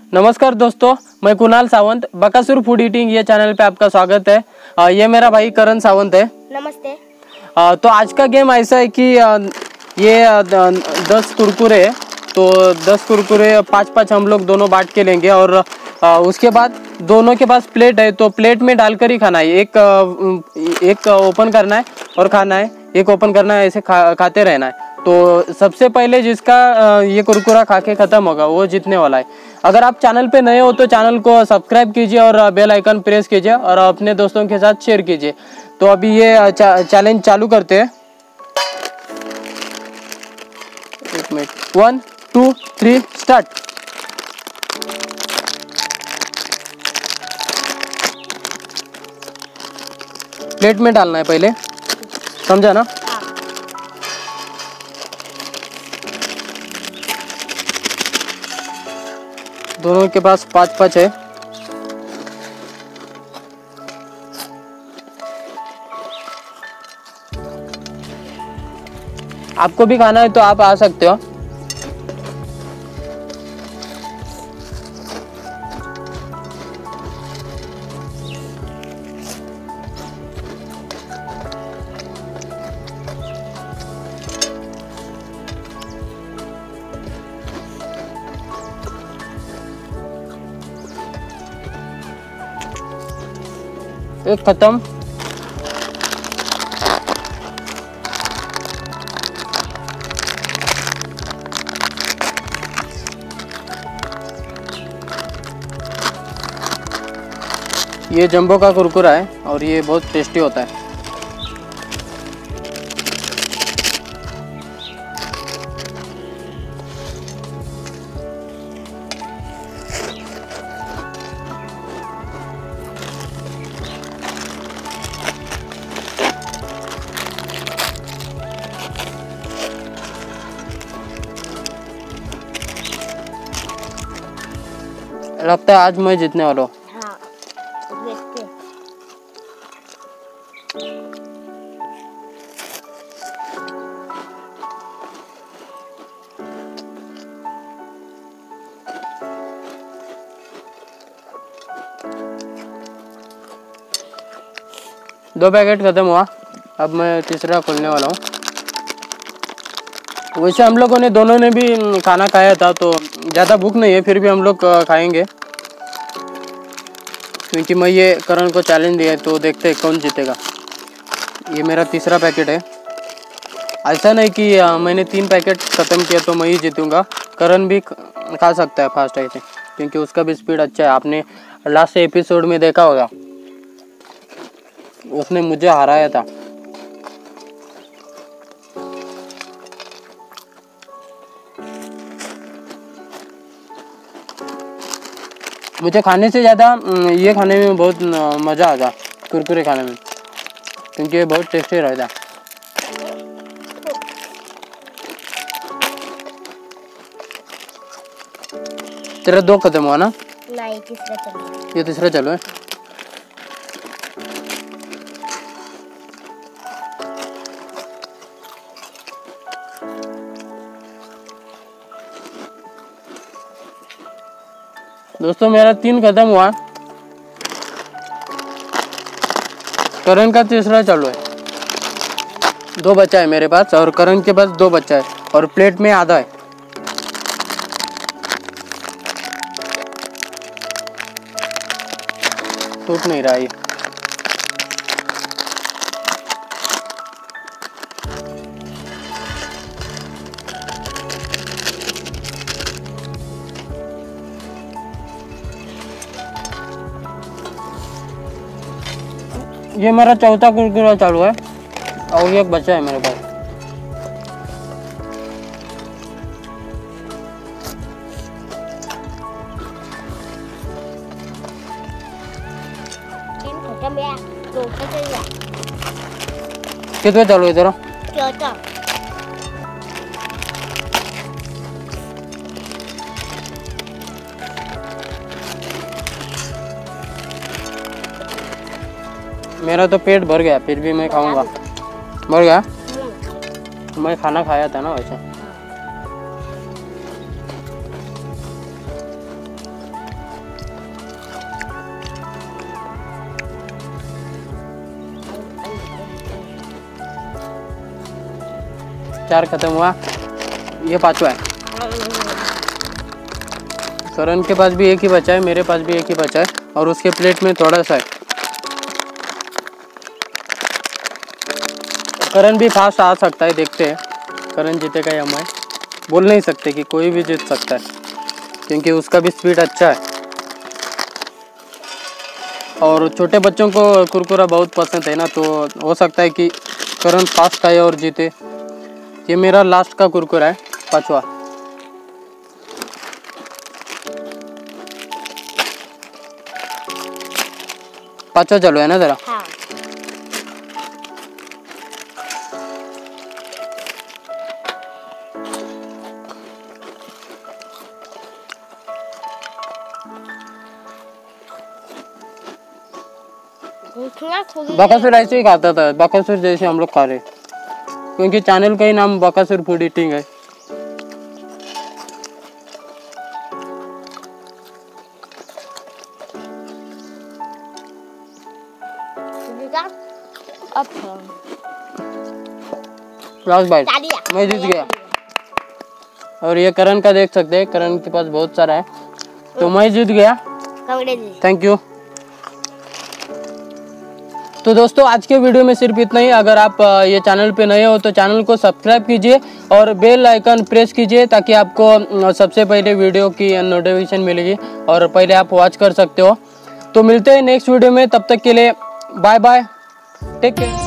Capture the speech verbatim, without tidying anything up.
नमस्कार दोस्तों, मैं कुणाल सावंत, बकासुर फूड ईटिंग ये चैनल पे आपका स्वागत है। आ, ये मेरा भाई करण सावंत है। नमस्ते। आ, तो आज का गेम ऐसा है कि आ, ये आ, दस कुरकुरे है, तो दस कुरकुरे पाँच पाँच हम लोग दोनों बांट के लेंगे और आ, उसके बाद दोनों के पास प्लेट है, तो प्लेट में डालकर ही खाना है। एक आ, एक ओपन करना है और खाना है, एक ओपन करना है, ऐसे खा, खाते रहना है। तो सबसे पहले जिसका ये कुरकुरा खा के ख़त्म होगा वो जीतने वाला है। अगर आप चैनल पे नए हो तो चैनल को सब्सक्राइब कीजिए और बेल आइकन प्रेस कीजिए और अपने दोस्तों के साथ शेयर कीजिए। तो अभी ये चैलेंज चालू करते हैं। एक minute, one two three start. Plate में डालना है पहले, समझा ना? दोनों के पास पाँच पाँच है। आपको भी खाना है तो आप आ सकते हो। एक खत्म। ये जंबो का कुरकुरा है और ये बहुत टेस्टी होता है। लगता है आज मैं जीतने वाला हूँ। हाँ, देखते हैं। दो पैकेट खत्म हुआ, अब मैं तीसरा खोलने वाला हूँ। वैसे हम लोगों ने दोनों ने भी खाना खाया था तो ज़्यादा भूख नहीं है, फिर भी हम लोग खाएंगे क्योंकि मैं ये करण को चैलेंज दिया है, तो देखते हैं कौन जीतेगा। ये मेरा तीसरा पैकेट है। ऐसा नहीं कि मैंने तीन पैकेट ख़त्म किया तो मैं ही जीतूँगा, करण भी खा सकता है फास्ट ऐसे, क्योंकि उसका भी स्पीड अच्छा है। आपने लास्ट एपिसोड में देखा होगा, उसने मुझे हराया था। मुझे खाने से ज़्यादा ये खाने में बहुत मज़ा आता, कुरकुरे खाने में, क्योंकि ये बहुत टेस्टी रहता। तेरा दो खत्म हुआ ना? नहीं, तीसरा चलो। ये तीसरा चालू है। दोस्तों मेरा तीन खत्म हुआ, करण का तीसरा चालू है। दो बच्चा है मेरे पास और करण के पास दो बच्चा है और प्लेट में आधा है। टूट नहीं रहा ये। ये मेरा चौथा कुरकुरा चालू है और ये एक बच्चा है मेरे पास। तीन खत्म है, दो खत्म है। कितने चालू है तेरा? चौथा। मेरा तो पेट भर गया, फिर भी मैं खाऊंगा। भर गया? मैं खाना खाया था ना वैसे। चार खत्म हुआ, ये पांचवा है। करण के पास भी एक ही बचा है, मेरे पास भी एक ही बचा है और उसके प्लेट में थोड़ा सा है। करण भी फास्ट आ सकता है, देखते हैं करण जीतेगा या मैं। बोल नहीं सकते कि कोई भी जीत सकता है क्योंकि उसका भी स्पीड अच्छा है। और छोटे बच्चों को कुरकुरा बहुत पसंद है ना, तो हो सकता है कि करण फास्ट आए और जीते। ये मेरा लास्ट का कुरकुरा है, पांचवा। पांचवा चालू है ना जरा। हाँ। बकासुर ऐसे ही खाता था, बकासुर जैसे हम लोग खा रहे, क्योंकि चैनल का ही नाम बकासुर फूड ईटिंग है। लास्ट बाइट, मैं जीत गया। और ये करण का देख सकते हैं, करण के पास बहुत सारा है, तो मैं जीत गया। Thank you. तो दोस्तों आज के वीडियो में सिर्फ इतना ही। अगर आप ये चैनल पे नए हो तो चैनल को सब्सक्राइब कीजिए और बेल आइकन प्रेस कीजिए ताकि आपको सबसे पहले वीडियो की नोटिफिकेशन मिलेगी और पहले आप वॉच कर सकते हो। तो मिलते हैं नेक्स्ट वीडियो में, तब तक के लिए बाय बाय, टेक केयर।